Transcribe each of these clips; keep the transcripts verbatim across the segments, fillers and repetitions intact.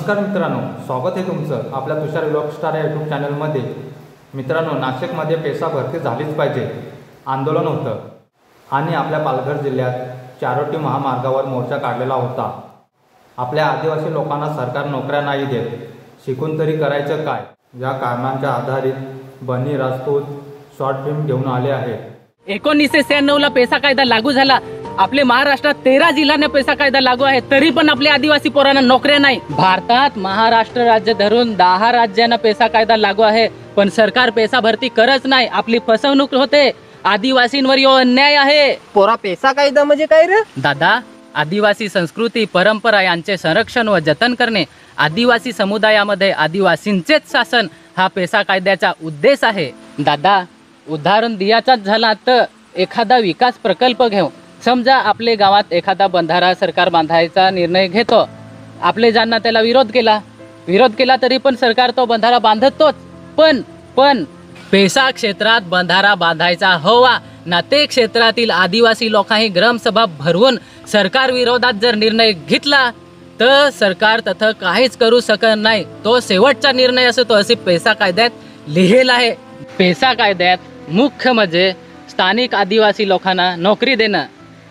नमस्कार मित्रांनो, स्वागत आहे तुमचं आपल्या तुषार व्लॉग स्टार या यूट्यूब चॅनलमध्ये। मित्रांनो, नाशिकमध्ये पेसा भरती झालीच पाहिजे आंदोलन होतं आणि आपल्या पालघर जिल्ह्यात चारोटी महामार्गावर मोर्चा काढलेला होता। आपल्या आदिवासी लोकांना सरकार नोकऱ्या नाही देत, शिकून तरी करायचं काय, या कारणांच्या आधारित बन्नी राजपूत शॉर्ट फिल्म घेऊन आले आहेत। एकोणीसशे शहाण्णव ला पेसा कायदा लागू झाला। आपले महाराष्ट्रात तेरा जिल्ह्यांना पेसा कायदा लागू आहे, तरी पण आपल्या आदिवासी पोरांना नोकऱ्या नाही। भारतात महाराष्ट्र राज्य धरून दहा राज्यांना पेसा कायदा लागू आहे, पण सरकार पेसा भरती करत नाही। आपली फसवणूक होते, आदिवासींवर यो अन्याय आहे। पोरा पेसा कायदा म्हणजे काय रे दादा? आदिवासी संस्कृती परंपरा यांचे संरक्षण व जतन करणे, आदिवासी समुदायामध्ये आदिवासींचेच शासन हा पेसा कायद्याचा उद्देश आहे। दादा, उदाहरण द्यायचाच झाला तर एखादा विकास प्रकल्प घेऊ। समजा आपले गावात एखादा बंधारा सरकार बांधायचा निर्णय घेतो, आपले ज्यांना त्याला विरोध केला विरोध केला तरी पण सरकार तो बंधारा बांधतोच। पण पण पेसा क्षेत्रात बंधारा बांधायचा हवा ना, ते क्षेत्रातील आदिवासी लोकांनी ग्रामसभा भरवून सरकार विरोधात जर निर्णय घेतला तर सरकार तथं काहीच करू शकत नाही। तो शेवटचा निर्णय असतो असे पेसा कायद्यात लिहिलेला आहे। पेसा कायद्यात मुख्य म्हणजे स्थानिक आदिवासी लोकांना नोकरी देणं।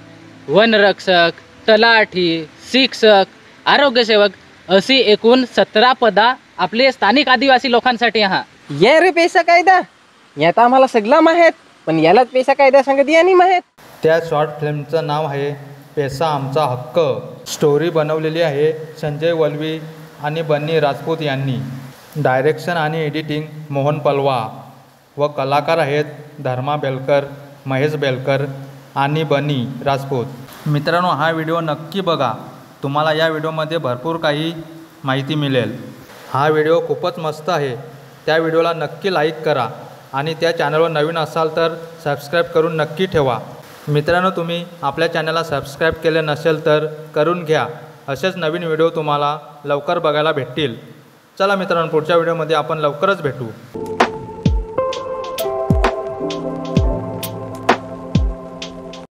वनरक्षक, तलाठी, शिक्षक, आरोग्यसेवक अशी एकूण सतरा पदा आपले स्थानिक आदिवासी लोकांसाठी हा। ये रे पेसा कायदा, यात आम्हाला सगळं माहीत, पण यालाच पेसा कायदा सांगत या नाही माहीत। त्या शॉर्ट फिल्मचं नाव आहे पेसा आमचा हक्क। स्टोरी बनवलेली आहे संजय वल्वी आणि बन्नी राजपूत यांनी। डायरेक्शन आणि एडिटिंग मोहन पलवा व कलाकार आहेत धर्मा बेलकर, महेश बेलकर आणि बन्नी राजपूत। मित्रांनो, हा व्हिडिओ नक्की बघा, तुम्हाला या व्हिडिओमध्ये भरपूर काही माहिती मिळेल। हा व्हिडिओ खूपच मस्त आहे, त्या व्हिडिओला नक्की लाईक करा आणि त्या चॅनलवर नवीन असाल तर सबस्क्राईब करून नक्की ठेवा। मित्रांनो, तुम्ही आपल्या चॅनलला सबस्क्राईब केले नसेल तर करून घ्या, असेच नवीन व्हिडिओ तुम्हाला लवकर बघायला भेटतील। चला मित्रांनो, पुढच्या व्हिडिओमध्ये आपण लवकरच भेटू।